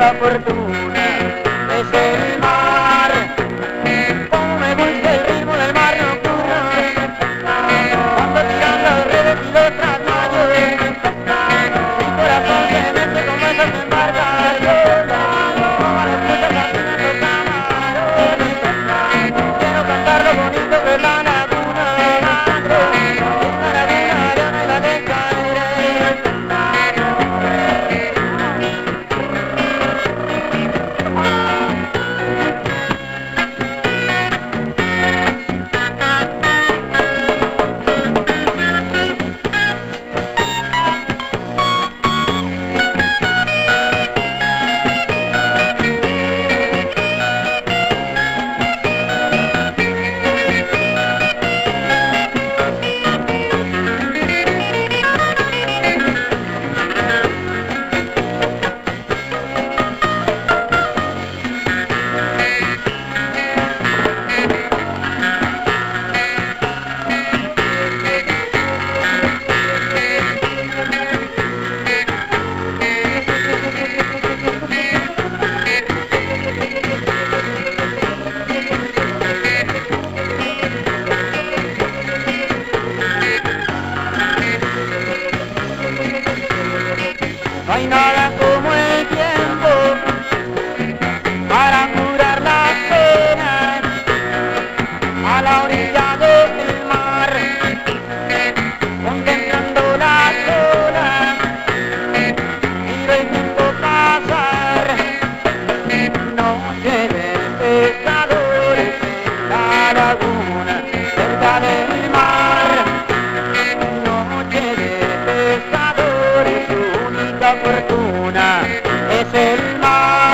única fortuna es el mar. Como me gusta el ritmo del mar nocturno, cuando tiran las redes y los trasmayos, mi corazón se mece como esas embarcaciones, como las putas jardines los camarones. Quiero cantar lo bonito que es la laguna, esta laguna ya no la dejaré. No hay nada como el tiempo para curar las penas a la orilla del mar, contemplando las olas, miro el tiempo pasar. Noche de pescadores en la laguna cerca del mar. Noche de pescadores, su única fortuna es el mar.